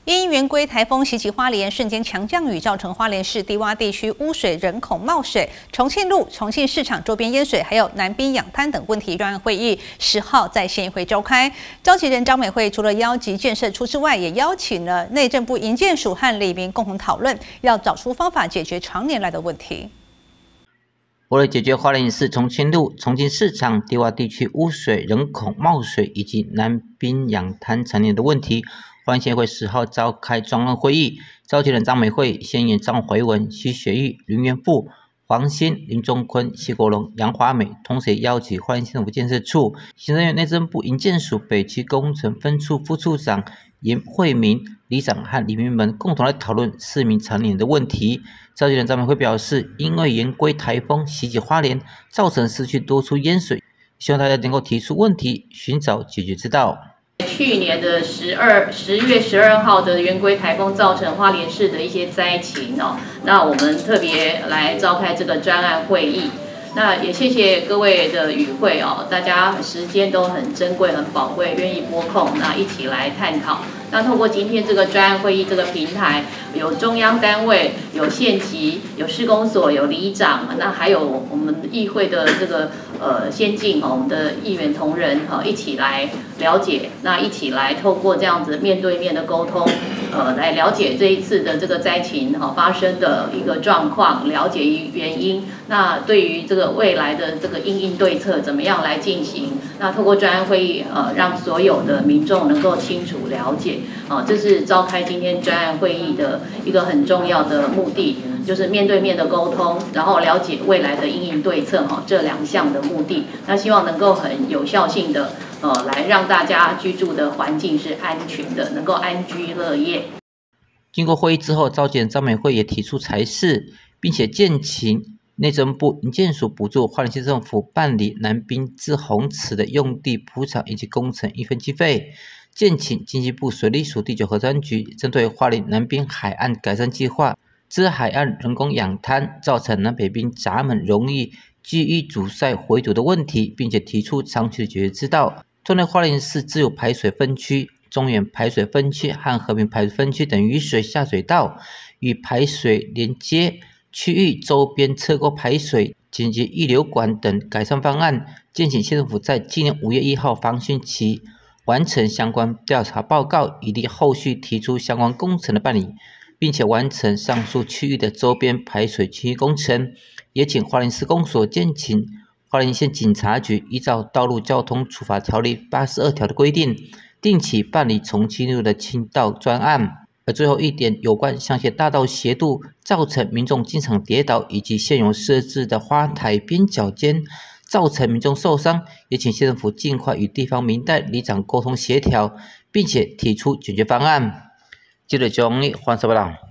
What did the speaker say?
因圆规台风袭击花莲，瞬间强降雨造成花莲市低洼地区污水、人孔冒水，重庆路、重庆市场周边淹水，还有南滨养滩等问题专案会议10号在县议会召开。召集人张美惠除了邀集建设处之外，也邀请了内政部营建署和里民共同讨论，要找出方法解决常年来的问题。 为了解决花莲市重庆路、重庆市场低洼地区污水、人孔冒水以及南滨养滩常年的问题，花莲县会10号召开专案会议，召集人张美惠、县议员张怀文、徐雪玉、林元富、黄兴、林中坤、谢国龙、杨华美，同时也邀请花莲县政府建设处、行政院内政部营建署北区工程分处副处长严惠民、里长和里民们共同来讨论市民常年的问题。召集人张美惠表示，因为圆规台风袭击花莲，造成市区多处淹水，希望大家能够提出问题，寻找解决之道。 去年的10月12号的圆规台风造成花莲市的一些灾情那我们特别来召开这个专案会议。那也谢谢各位的与会大家时间都很珍贵、很宝贵，愿意拨空那一起来探讨。那透过今天这个专案会议这个平台，有中央单位、有县级、有市公所、有里长，那还有我们议会的这个先进我们的议员同仁一起来了解，那一起来透过这样子面对面的沟通，来了解这一次的这个灾情发生的一个状况，了解原因。那对于这个未来的这个因应对策怎么样来进行？那透过专案会议，让所有的民众能够清楚了解，这是召开今天专案会议的一个很重要的目的，就是面对面的沟通，然后了解未来的因应对策这2项的目的。那希望能够很有效性的来让大家居住的环境是安全的，能够安居乐业。 经过会议之后，召集人张美惠也提出裁示，并且建请内政部营建署补助花莲县政府办理南滨之洪池的用地补偿以及工程一分经费，建请经济部水利署第9核专局针对花莲南滨海岸改善计划之海岸人工养滩造成南北滨闸门容易积淤阻塞回堵的问题，并且提出长期的解决之道。针对花莲市自有排水分区、中原排水分区和和平排水分区等雨水下水道与排水连接区域周边车沟排水、紧急溢流管等改善方案，建请县政府在今年5月1号防汛期完成相关调查报告，以利后续提出相关工程的办理，并且完成上述区域的周边排水区域工程。也请花莲市公所建请花莲县警察局依照道路交通处罚条例82条的规定，定期办理重庆路的清道专案。而最后一点，有关象限大道斜度造成民众经常跌倒，以及现有设置的花台边角间造成民众受伤，也请县政府尽快与地方民代里长沟通协调，并且提出解决方案。记者钟立，黄色报道。